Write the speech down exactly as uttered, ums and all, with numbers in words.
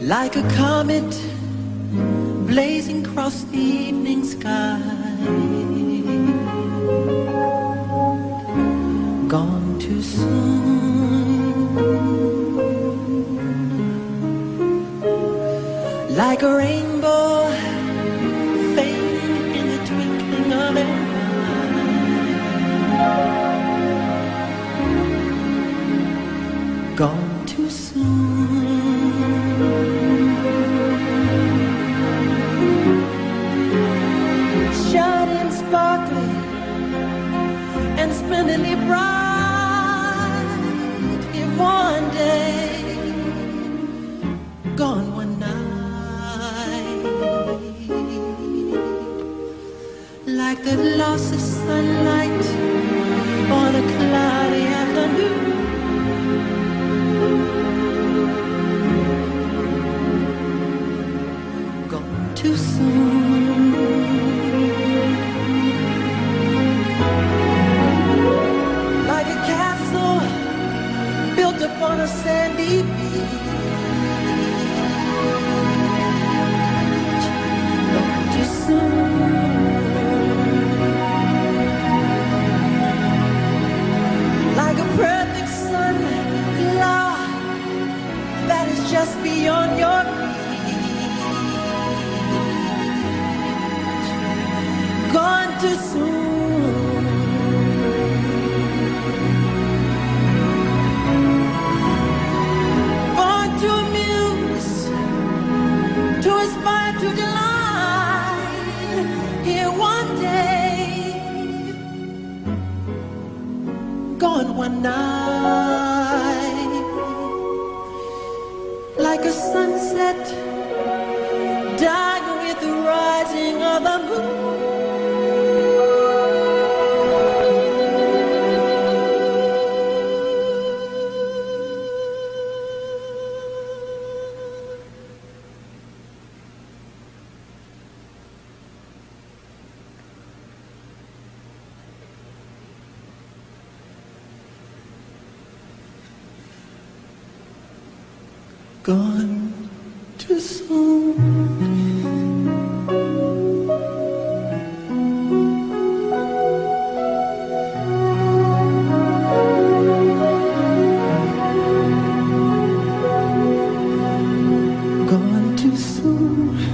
like a comet blazing across the evening sky. Gone too soon, like a rainbow fading in the twinkling of an eye. Gone too soon, shining sparkly and splendidly bright in one day, gone one night, like the loss of sunlight on a cloudy afternoon. Gone too soon, like a castle built upon a sandy beach. Gone too soon, like a perfect sunflower that is just beyond your reach. Gone too soon, born to amuse, to inspire, to delight. Here one day, gone one night, like a sunset dying with the rising of the moon. Gone too soon, gone too soon.